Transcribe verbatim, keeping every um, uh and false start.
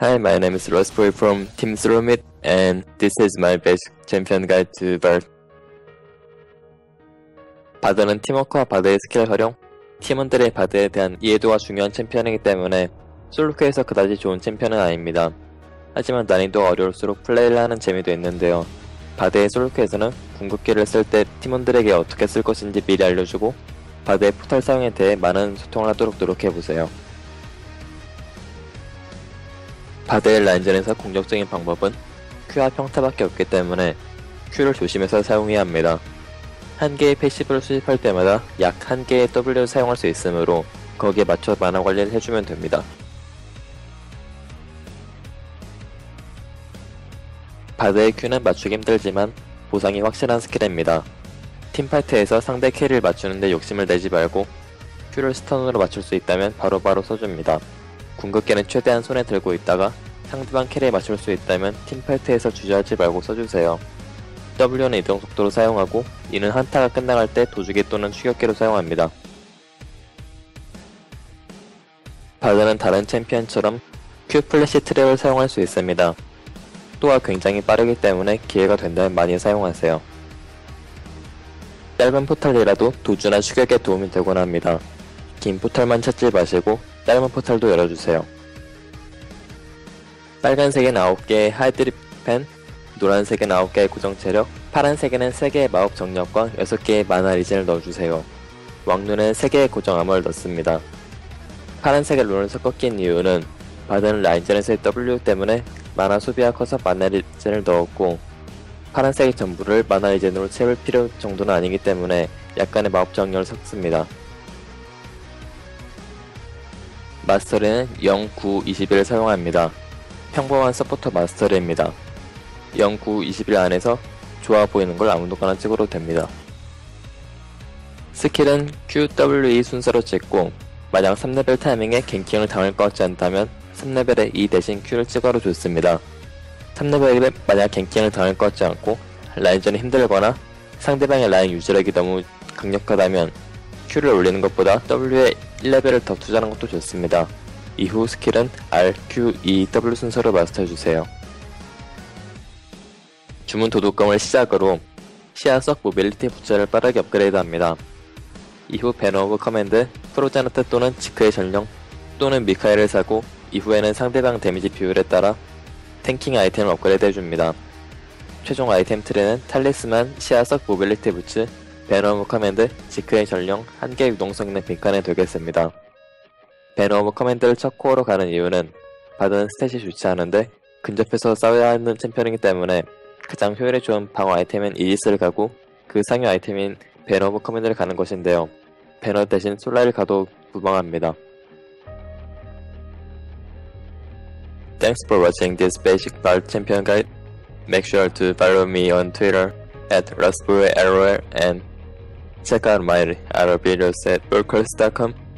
Hi, my name is Lustboy from Team Slumit, and this is my basic champion guide to Bard. 바드는 팀워크와 바드의 스킬 활용, 팀원들의 바드에 대한 이해도가 중요한 챔피언이기 때문에 솔로큐에서 그다지 좋은 챔피언은 아닙니다. 하지만 난이도가 어려울수록 플레이를 하는 재미도 있는데요. 바드의 솔로큐에서는 궁극기를 쓸 때 팀원들에게 어떻게 쓸 것인지 미리 알려주고 바드의 포탈 사용에 대해 많은 소통을 하도록 노력해보세요. 바드의 라인전에서 공격적인 방법은 Q와 평타밖에 없기 때문에 Q를 조심해서 사용해야 합니다. 한 개의 패시브를 수집할 때마다 약 한 개의 W를 사용할 수 있으므로 거기에 맞춰 만화 관리를 해주면 됩니다. 바드의 Q는 맞추기 힘들지만 보상이 확실한 스킬입니다. 팀파이트에서 상대 캐리를 맞추는데 욕심을 내지 말고 Q를 스턴으로 맞출 수 있다면 바로바로 써줍니다. 궁극기는 최대한 손에 들고 있다가 상대방 캐리에 맞출 수 있다면 팀파이트에서 주저하지 말고 써주세요. W는 이동 속도로 사용하고 이는 한타가 끝나갈 때 도주기 또는 추격기로 사용합니다. 바드는 다른 챔피언처럼 Q 플래시 트랩을 사용할 수 있습니다. 속도가 굉장히 빠르기 때문에 기회가 된다면 많이 사용하세요. 짧은 포탈이라도 도주나 추격에 도움이 되곤 합니다. 긴 포탈만 찾지 마시고 짧은 포탈도 열어주세요. 빨간색엔 아홉 개의 하이드립 펜, 노란색엔 아홉 개의 고정체력, 파란색에는 세 개의 마법 정력과 여섯 개의 마나 리젠을 넣어주세요. 왕눈엔 세 개의 고정 암호를 넣습니다. 파란색의 룬을 섞어 낀 이유는 바드는 라인전에서의 W 때문에 마나 소비가 커서 마나 리젠을 넣었고 파란색의 전부를 마나 리젠으로 채울 필요 정도는 아니기 때문에 약간의 마법 정력을 섞습니다. 마스터리는 영, 구, 이십일을 사용합니다. 평범한 서포터 마스터리입니다. 영, 구, 이십일 안에서 좋아 보이는 걸 아무도거나 찍어도 됩니다. 스킬은 Q, W, E 순서로 찍고 만약 삼 레벨 타이밍에 갱킹을 당할 것 같지 않다면 삼 레벨에 E 대신 Q를 찍어도 좋습니다. 삼 레벨에 만약 갱킹을 당할 것 같지 않고 라인전이 힘들거나 상대방의 라인 유지력이 너무 강력하다면 Q를 올리는 것보다 W에 일 레벨을 더 투자하는 것도 좋습니다. 이후 스킬은 R, Q, E, W 순서로 마스터해주세요. 주문 도둑검을 시작으로 시야 석 모빌리티 부츠를 빠르게 업그레이드합니다. 이후 배너 오브 커맨드, 프로자나트 또는 지크의 전령 또는 미카엘을 사고 이후에는 상대방 데미지 비율에 따라 탱킹 아이템을 업그레이드 해줍니다. 최종 아이템 트리는 탈리스만, 시야 석 모빌리티 부츠, 배너 오브 커맨드, 지크의 전령, 한 개의 유동성 있는 빈칸이 되겠습니다. 배너 오브 커맨드를 첫 코어로 가는 이유는 바드는 스탯이 좋지 않은데 근접해서 싸워야 하는 챔피언이기 때문에 가장 효율이 좋은 방어 아이템인 이지스를 가고 그 상위 아이템인 배너 오브 커맨드를 가는 것인데요. 배너 대신 솔라를 가도 무방합니다. Thanks for watching this basic Bard champion guide. Make sure to follow me on Twitter at lustboy L O L and check out my other videos at workers dot com.